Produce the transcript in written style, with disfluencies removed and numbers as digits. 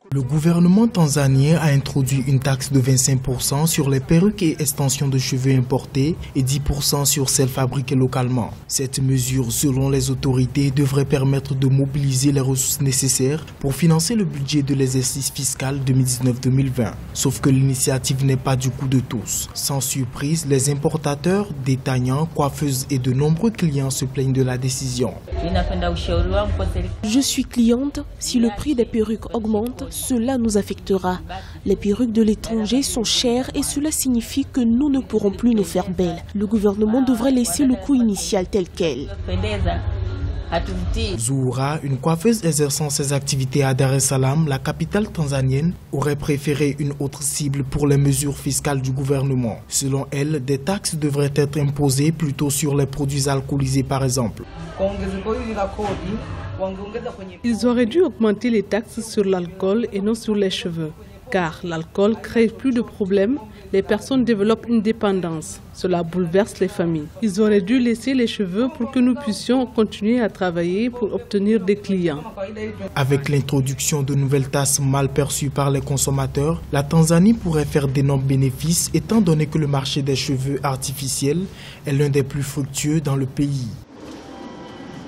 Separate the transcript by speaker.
Speaker 1: Le gouvernement tanzanien a introduit une taxe de 25% sur les perruques et extensions de cheveux importées et 10% sur celles fabriquées localement. Cette mesure, selon les autorités, devrait permettre de mobiliser les ressources nécessaires pour financer le budget de l'exercice fiscal 2019-2020. Sauf que l'initiative n'est pas du coup de tous. Sans surprise, les importateurs, détaillants, coiffeuses et de nombreux clients se plaignent de la décision.
Speaker 2: Je suis cliente. Si le prix des perruques augmente, cela nous affectera. Les perruques de l'étranger sont chères et cela signifie que nous ne pourrons plus nous faire belles. Le gouvernement devrait laisser le coût initial tel quel.
Speaker 1: Zuhura, une coiffeuse exerçant ses activités à Dar es Salaam, la capitale tanzanienne, aurait préféré une autre cible pour les mesures fiscales du gouvernement. Selon elle, des taxes devraient être imposées plutôt sur les produits alcoolisés par exemple.
Speaker 3: Ils auraient dû augmenter les taxes sur l'alcool et non sur les cheveux. Car l'alcool crée plus de problèmes, les personnes développent une dépendance. Cela bouleverse les familles. Ils auraient dû laisser les cheveux pour que nous puissions continuer à travailler pour obtenir des clients.
Speaker 1: Avec l'introduction de nouvelles taxes mal perçues par les consommateurs, la Tanzanie pourrait faire d'énormes bénéfices étant donné que le marché des cheveux artificiels est l'un des plus fructueux dans le pays.